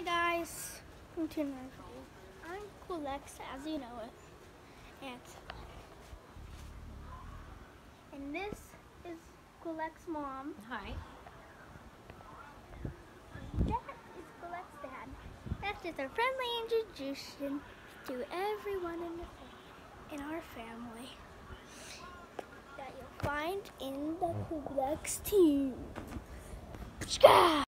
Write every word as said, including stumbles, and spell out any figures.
guys, welcome to another video. I'm Colex, as you know it, and and this is Colex's mom. Hi. And that is Colex's dad. That's just a friendly introduction to everyone in the in our family that you'll find in the Colex team.